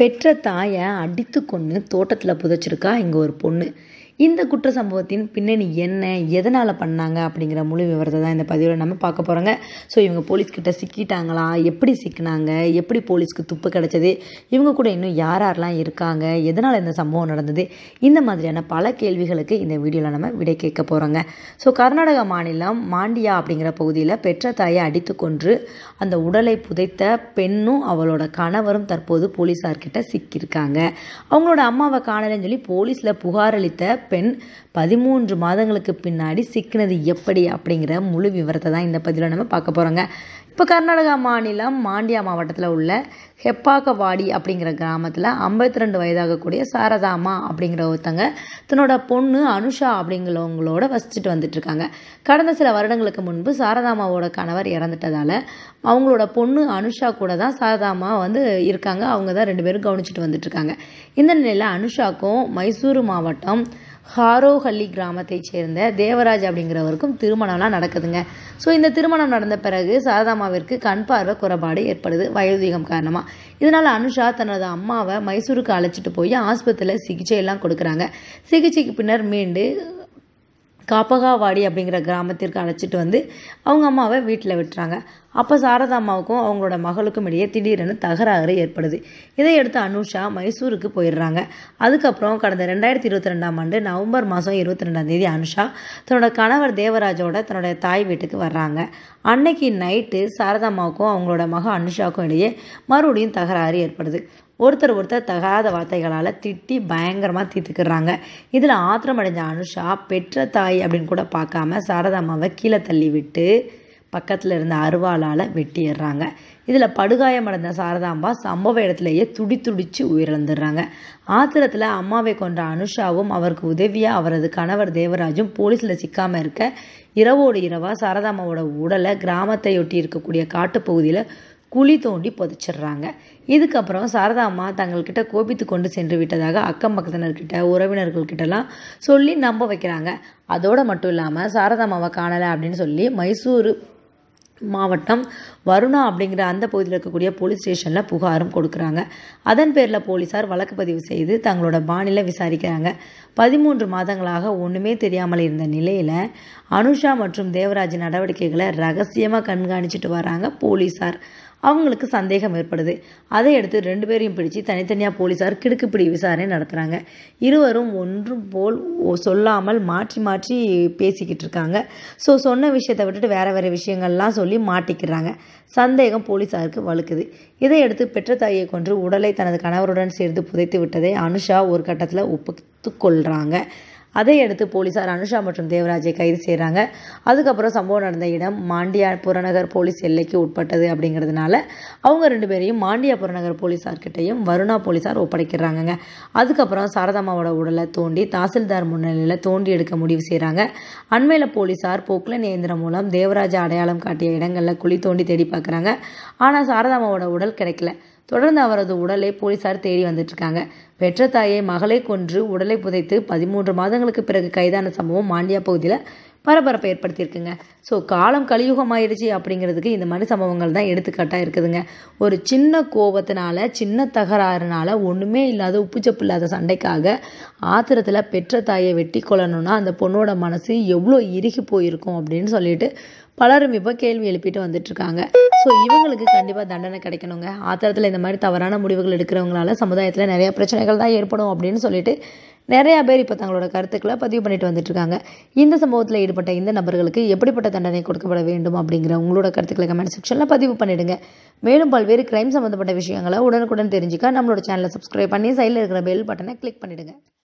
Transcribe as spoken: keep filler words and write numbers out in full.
பெற்ற தாயை அடித்து கொன்று தோட்டத்தில் புதைச்சிருக்கா இங்கே ஒரு பொண்ணு. இந்த குற்ற சம்பவத்தின் பின்னணி என்ன, எதனால் பண்ணாங்க அப்படிங்கிற முழு விவரத்தை தான் இந்த பதிவில் நம்ம பார்க்க போகிறோங்க. ஸோ இவங்க போலீஸ்கிட்ட சிக்கிட்டாங்களா, எப்படி சிக்கினாங்க, எப்படி போலீஸ்க்கு துப்பு கிடச்சது, இவங்க கூட இன்னும் யார் யாரெல்லாம் இருக்காங்க, எதனால் இந்த சம்பவம் நடந்தது, இந்த மாதிரியான பல கேள்விகளுக்கு இந்த வீடியோவில் நம்ம விடை கேட்க போகிறோங்க. ஸோ கர்நாடகா மாநிலம் மாண்டியா அப்படிங்கிற பகுதியில் பெற்ற தாயை அடித்து கொன்று அந்த உடலை புதைத்த பெண்ணும் அவளோட கணவரும் தற்போது போலீஸார்கிட்ட சிக்கியிருக்காங்க. அவங்களோட அம்மாவை காணலைன்னு சொல்லி போலீஸில் புகார் அளித்த பெண் பதிமூன்று மாதங்களுக்கு பின்னாடி சிக்கினது எப்படி அப்படிங்கிற முழு விவரத்தை தான் இந்த பதிவில் நம்ம பார்க்க போகிறோங்க. இப்போ கர்நாடகா மாநிலம் மாண்டியா மாவட்டத்தில் உள்ள ஹெப்பாக்கவாடி அப்படிங்கிற கிராமத்தில் ஐம்பத்தி ரெண்டு வயதாகக்கூடிய சாரதாமா அப்படிங்கிற ஒருத்தங்க தன்னோட பொண்ணு அனுஷா அப்படிங்கிறவங்களோட வசிச்சுட்டு வந்துட்டு இருக்காங்க. கடந்த சில வருடங்களுக்கு முன்பு சாரதாமாவோட கணவர் இறந்துட்டதால அவங்களோட பொண்ணு அனுஷா கூட தான் சாரதாமா வந்து இருக்காங்க. அவங்க தான் ரெண்டு பேரும் கவனிச்சுட்டு வந்துட்டு இருக்காங்க. இந்த நிலையில் அனுஷாக்கும் மைசூரு மாவட்டம் ஹாரோஹள்ளி கிராமத்தை சேர்ந்த தேவராஜ் அப்படிங்கிறவருக்கும் திருமணம்லாம் நடக்குதுங்க. ஸோ இந்த திருமணம் நடந்த பிறகு சாரதாமாவிற்கு கண் பார்வை குறைபாடு ஏற்படுது வயோதிகம் காரணமாக. இதனால் அனுஷா தனது அம்மாவை மைசூருக்கு அழைச்சிட்டு போய் ஆஸ்பத்திரியில் சிகிச்சை எல்லாம் கொடுக்குறாங்க. சிகிச்சைக்கு பின்னர் மீண்டு காப்பகாவாடி அப்படிங்கிற கிராமத்திற்கு அழைச்சிட்டு வந்து அவங்க அம்மாவை வீட்டில் விட்டுறாங்க. அப்போ சாரதா அம்மாவுக்கும் அவங்களோட மகளுக்கும் இடையே திடீரென தகராறு ஏற்படுது. இதையடுத்து அனுஷா மைசூருக்கு போயிடுறாங்க. அதுக்கப்புறம் கடந்த ரெண்டாயிரத்தி இருபத்தி ரெண்டாம் ஆண்டு நவம்பர் மாதம் இருபத்தி ரெண்டாம் தேதி அனுஷா தன்னோட கணவர் தேவராஜோட தன்னோட தாய் வீட்டுக்கு வர்றாங்க. அன்னைக்கு நைட்டு சாரதா அம்மாவுக்கும் அவங்களோட மக அனுஷாவுக்கும் இடையே மறுபடியும் தகராறு ஏற்படுது. ஒருத்தர் ஒருத்தர் தகாத வார்த்தைகளால் திட்டி பயங்கரமாக தீர்த்துக்கிறாங்க. இதில் ஆத்திரமடைஞ்ச அனுஷா பெற்ற தாய் அப்படின்னு கூட பார்க்காம சாரதா அம்மாவை கீழே தள்ளி விட்டு பக்கத்தில் இருந்த அருவாளால் வெட்டிடுறாங்க. இதில் படுகாயமடைந்த சாரதாம்பா சம்பவ இடத்துலையே துடி துடிச்சு உயிரிழந்துடுறாங்க. ஆத்திரத்தில் அம்மாவை கொன்ற அனுஷாவும் அவருக்கு உதவியாக அவரது கணவர் தேவராஜும் போலீஸில் சிக்காமல் இருக்க இரவோடு இரவாக சாரதாம்மாவோட உடலை கிராமத்தை ஒட்டி இருக்கக்கூடிய காட்டுப்பகுதியில் குழி தோண்டி புதைச்சிடுறாங்க. இதுக்கப்புறம் சாரதா அம்மா தங்கள்கிட்ட கோபித்து கொண்டு சென்று விட்டதாக அக்கம் பக்கத்தினர்கிட்ட உறவினர்கள்கிட்டலாம் சொல்லி நம்ப வைக்கிறாங்க. அதோடு மட்டும் இல்லாமல் சாரதா அம்மாவை காணலை அப்படின்னு சொல்லி மைசூரு மாவட்டம் வருணா அப்படிங்கிற அந்த பகுதியில் இருக்கக்கூடிய போலீஸ் ஸ்டேஷனில் புகாரும் கொடுக்குறாங்க. அதன் பேரில் போலீஸார் வழக்கு பதிவு செய்து தங்களோட பாணியில் விசாரிக்கிறாங்க. பதிமூன்று மாதங்களாக ஒன்றுமே தெரியாமல் இருந்த நிலையில் அனுஷா மற்றும் தேவராஜ் நடவடிக்கைகளை ரகசியமாக கண்காணிச்சுட்டு வராங்க போலீஸார். அவங்களுக்கு சந்தேகம் ஏற்படுது. அதை எடுத்து ரெண்டு பேரையும் பிடிச்சி தனித்தனியாக போலீஸார் கிடுக்குப்பிடி விசாரணை நடத்துகிறாங்க. இருவரும் ஒன்றும் போல் சொல்லாமல் மாற்றி மாற்றி பேசிக்கிட்டு இருக்காங்க. ஸோ சொன்ன விஷயத்தை விட்டுட்டு வேற வேறு விஷயங்கள்லாம் சொல்லி மாட்டிக்கிறாங்க. சந்தேகம் போலீஸாருக்கு வலுக்குது. இதையடுத்து பெற்ற தாயை கொன்று உடலை தனது கணவருடன் சேர்ந்து புதைத்து விட்டதை அனுஷா ஒரு கட்டத்தில் ஒப்புத்து கொள்கிறாங்க. அதையடுத்து போலீஸார் அனுஷா மற்றும் தேவராஜை கைது செய்கிறாங்க. அதுக்கப்புறம் சம்பவம் நடந்த இடம் மாண்டியா புறநகர் போலீஸ் எல்லைக்கு உட்பட்டது அப்படிங்கிறதுனால அவங்க ரெண்டு பேரையும் மாண்டியா புறநகர் போலீஸார்கிட்டையும் வருணா போலீஸார் ஒப்படைக்கிறாங்க. அதுக்கப்புறம் சாரதாமாவோட உடலை தோண்டி தாசில்தார் முன்னிலையில் தோண்டி எடுக்க முடிவு செய்கிறாங்க. அண்மையில் போலீஸார் பொக்லைன் இயந்திரம் மூலம் தேவராஜை அடையாளம் காட்டிய இடங்களில் குழி தோண்டி தேடி பார்க்குறாங்க. ஆனால் சாரதாமாவோட உடல் கிடைக்கல. தொடர்ந்து அவரது உடலை போலீஸார் தேடி வந்துட்டு இருக்காங்க. பெற்ற தாயை மகளை கொன்று உடலை புதைத்து பதிமூன்று மாதங்களுக்கு பிறகு கைதான சம்பவம் மாண்டியா பகுதியில் பரபரப்பை ஏற்படுத்தியிருக்குங்க. ஸோ காலம் கலியுகமாயிருச்சு அப்படிங்கிறதுக்கு இந்த மாதிரி சம்பவங்கள் தான் எடுத்துக்காட்டாக இருக்குதுங்க. ஒரு சின்ன கோபத்தினால சின்ன தகராறுனால ஒன்றுமே இல்லாத உப்புச்சப்பு இல்லாத சண்டைக்காக ஆத்திரத்தில் பெற்ற தாயை வெட்டி கொள்ளணும்னா அந்த பொண்ணோட மனசு எவ்வளோ இறுகி போயிருக்கும் அப்படின்னு சொல்லிட்டு பலரும் இப்போ கேள்வி எழுப்பிட்டு வந்துட்டு இருக்காங்க. ஸோ இவங்களுக்கு கண்டிப்பாக தண்டனை கிடைக்கணுங்க. ஆத்திரத்தில் இந்த மாதிரி தவறான முடிவுகள் எடுக்கிறவங்களால சமுதாயத்தில் நிறைய பிரச்சனைகள் தான் ஏற்படும் அப்படின்னு சொல்லிட்டு நிறையா பேர் இப்போ தங்களோட கருத்துக்களை பதிவு பண்ணிட்டு வந்துட்டு இருக்காங்க. இந்த சம்பவத்தில் ஈடுபட்ட இந்த நபர்களுக்கு எப்படிப்பட்ட தண்டனை கொடுக்கப்பட வேண்டும் அப்படிங்கிற உங்களோட கருத்துக்களை கமெண்ட் செக்ஷனில் பதிவு பண்ணிடுங்க. மேலும் பல்வேறு கிரைம் சம்மந்தப்பட்ட விஷயங்களை உடனுக்குடன் தெரிஞ்சுக்க நம்மளோட சேனலை சப்ஸ்கிரைப் பண்ணி சைடில் இருக்கிற பெல் பட்டனை கிளிக் பண்ணிடுங்க.